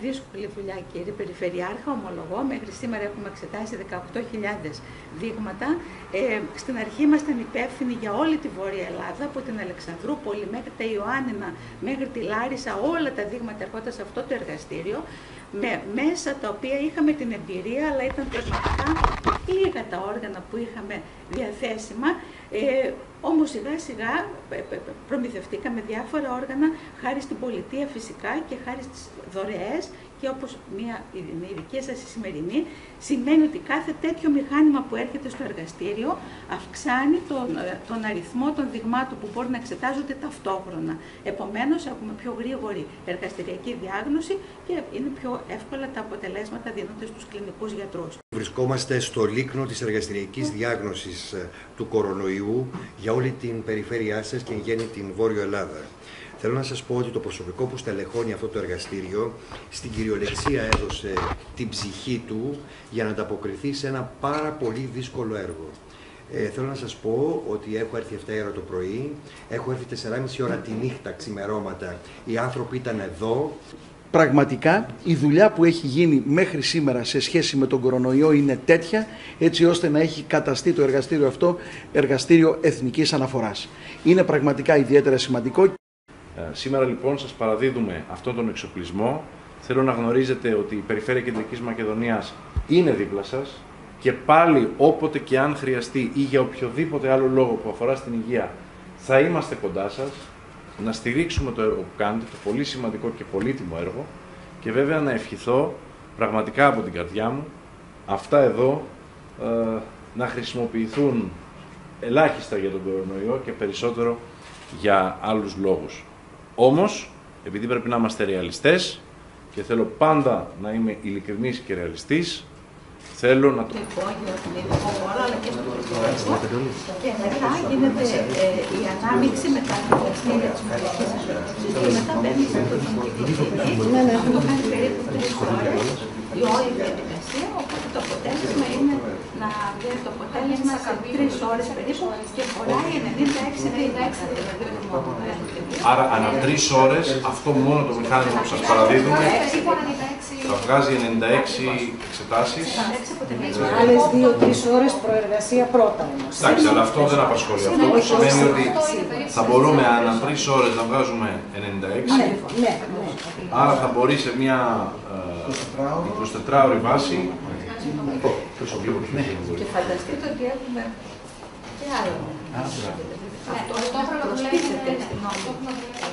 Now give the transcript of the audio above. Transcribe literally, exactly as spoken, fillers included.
δύσκολη δουλειά, κύριε Περιφερειάρχα, ομολογώ. Μέχρι σήμερα έχουμε εξετάσει δεκαοκτώ χιλιάδες δείγματα. Ε, στην αρχή ήμασταν υπεύθυνοι για όλη τη Βόρεια Ελλάδα, από την Αλεξανδρούπολη μέχρι τα Ιωάννινα, μέχρι τη Λάρισα. Όλα τα δείγματα έρχονταν σε αυτό το εργαστήριο, με μέσα τα οποία είχαμε την εμπειρία, αλλά ήταν πραγματικά λίγα τα όργανα που είχαμε διαθέσιμα. Ε, όμως σιγά σιγά προμηθευτήκαμε διάφορα όργανα, χάρη στην πολιτεία φυσικά και χάρη στις δωρεές, και όπως μια, η δική σας η σημερινή, σημαίνει ότι κάθε τέτοιο μηχάνημα που έρχεται στο εργαστήριο αυξάνει τον, τον αριθμό των δειγμάτων που μπορούν να εξετάζονται ταυτόχρονα. Επομένως, έχουμε πιο γρήγορη εργαστηριακή διάγνωση και είναι πιο εύκολα τα αποτελέσματα δίνονται στους κλινικούς γιατρούς. Βρισκόμαστε στο λίκνο της εργαστηριακής διάγνωσης του κορονοϊού για όλη την περιφέρειά σας και εν γέννη την Βόρειο Ελλάδα. Θέλω να σας πω ότι το προσωπικό που στελεχώνει αυτό το εργαστήριο στην κυριολεξία έδωσε την ψυχή του για να ανταποκριθεί σε ένα πάρα πολύ δύσκολο έργο. Ε, θέλω να σας πω ότι έχω έρθει επτά η ώρα το πρωί, έχω έρθει τέσσερις και μισή ώρα τη νύχτα, ξημερώματα. Οι άνθρωποι ήταν εδώ. Πραγματικά η δουλειά που έχει γίνει μέχρι σήμερα σε σχέση με τον κορονοϊό είναι τέτοια, έτσι ώστε να έχει καταστεί το εργαστήριο αυτό εργαστήριο εθνικής αναφοράς. Είναι πραγματικά ιδιαίτερα σημαντικό. Σήμερα λοιπόν σας παραδίδουμε αυτόν τον εξοπλισμό. Θέλω να γνωρίζετε ότι η Περιφέρεια Κεντρικής Μακεδονίας είναι δίπλα σας και πάλι όποτε και αν χρειαστεί ή για οποιοδήποτε άλλο λόγο που αφορά στην υγεία θα είμαστε κοντά σας να στηρίξουμε το έργο που κάνετε, το πολύ σημαντικό και πολύτιμο έργο, και βέβαια να ευχηθώ πραγματικά από την καρδιά μου αυτά εδώ ε, να χρησιμοποιηθούν ελάχιστα για τον κορονοϊό και περισσότερο για άλλους λόγους. Όμως, επειδή πρέπει να είμαστε ρεαλιστές και θέλω πάντα να είμαι ειλικρινής και ρεαλιστής, θέλω να το... Και μετά γίνεται ε, η ανάμειξη με τα εργαστήρια της Μαλικής Ανθρωπής και μετά μπαίνει στο κοινωνικό να έχουμε κάνει περίπου τρεις ώρες η όλη διαδικασία, οπότε το αποτέλεσμα είναι να βγαίνει το αποτέλεσμα σε τρεις ώρες περίπου και φοράει ενενήντα έξι δείγματα. Άρα, ανά τρεις ώρες, αυτό μόνο το μηχάνημα που σας παραδίδουμε θα βγάζει ενενήντα έξι εξετάσεις. Άλλες δύο τρεις ώρες προεργασία πρώτα όμως. Εντάξει, αλλά αυτό δεν απασχολεί. Αυτό που σημαίνει ότι θα μπορούμε ανά τρεις ώρες να βγάζουμε ενενήντα έξι. Άρα θα μπορεί σε μια εικοσιτετράωρη βάση. Και φανταστείτε ότι έχουμε και άλλο. Αυτό να προσθέσετε στην όλη.